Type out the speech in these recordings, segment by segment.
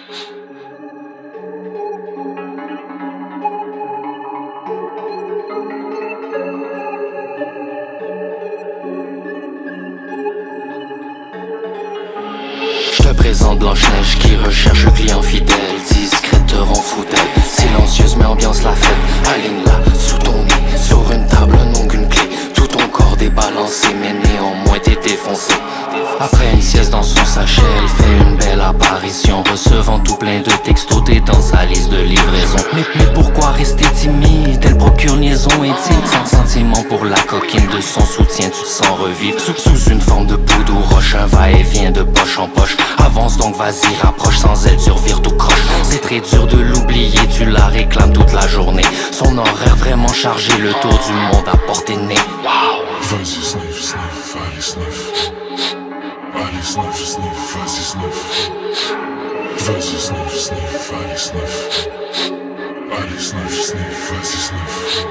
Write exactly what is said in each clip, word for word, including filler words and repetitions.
Je te présente Blanche-Neige qui recherche un client fidèle, discrète te rend fou d'elle, silencieuse mais ambiance la fête. Aligne-la sous ton nez, sur une table, un ongle, une clé. Tout ton corps débalancé mais néanmoins t'es défoncé. Après une sieste dans son sachet, elle fait une belle apparition, recevant tout plein de textos, t'es dans sa liste de livraison. Mais, mais pourquoi rester timide? Elle procure liaison intime, sans sentiment pour la coquine de son soutien, tu te sens revivre sous, sous une forme de poudre ou roche, un va-et-vient de poche en poche. Avance donc vas-y, rapproche, sans elle tu revires tout croche. C'est très dur de l'oublier, tu la réclames toute la journée. Son horaire vraiment chargé, le tour du monde à portée de nez. Wow. Vas-y sniff, sniff, allez sniff. Allez sniff, sniff, vas-y sniff. Vas-y sniff, sniff, allez sniff. Allez sniff, sniff, vas-y sniff.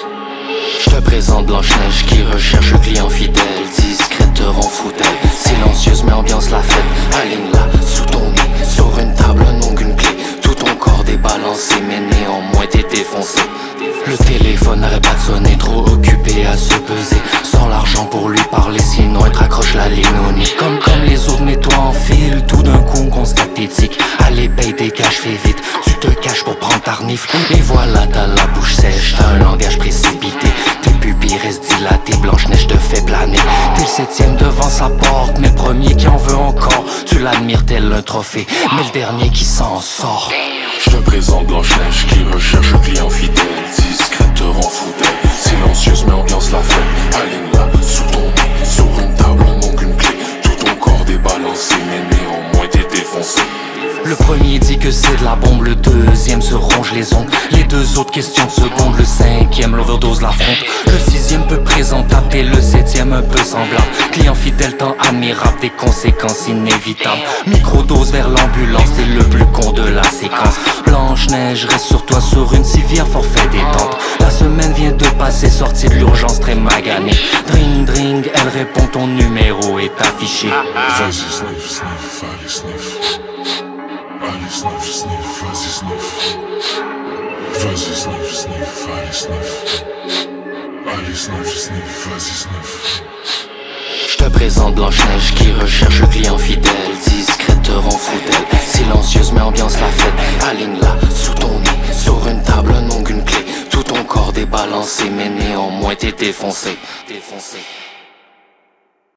Je te présente Blanche-Neige qui recherche un client fidèle, discrète te rend fou d'elle, silencieuse mais ambiance la fête. Aligne-la sous ton nez, sur une table, un ongle, une clé. Tout ton corps débalancé mais néanmoins t'es défoncé. Le téléphone n'arrête pas de sonner, trop occupé à se peser. Sans l'argent pour lui parler, sinon elle te raccroche la ligne au nez. Comme, comme les autres, mets-toi en file, tout d'un coup on constate éthique. Allez paye tes caches, fais vite, tu te caches pour prendre ta renifle. Et voilà t'as la bouche sèche, t'as un langage précipité. Tes pupilles restent dilatées, Blanche-Neige te fait planer. T'es le septième devant sa porte, mais le premier qui en veut encore. Tu l'admires tel un trophée, mais le dernier qui s'en sort. Je te présente Blanche-Neige qui recherche un client fidèle, discrète te rend fou d'elle, silencieuse mais ambiance la fête. Aligne-la sous ton nez, sur une table, un ongle, une clé. Tout ton corps débalancé mais néanmoins t'es défoncé. Le premier dit que c'est de la bombe, le deuxième se ronge les ongles. Les deux autres questions de seconde, le cinquième l'overdose l'affronte. Le sixième peu présentable et le septième un peu semblable. Client fidèle tant admirable, des conséquences inévitables. Microdose vers l'ambulance, t'es le plus con de la séquence. Blanche-Neige reste sur toi sur une civière forfait détente. La semaine vient de passer, sortie de l'urgence très maganée. Dring dring, elle répond ton numéro est affiché. Vas-y sniff, sniff, allez sniff. Allez sniff, sniff, vas-y sniff. Vas-y sniff, sniff, allez sniff. Allez sniff, sniff, vas-y sniff. Je te présente Blanche-Neige qui recherche un client fidèle, discrète te rend fou d'elle, silencieuse mais ambiance la fête. Aligne-la sous ton nez, sur une table, un ongle, une clé. Tout ton corps débalancé mais néanmoins t'es défoncé. Défoncé.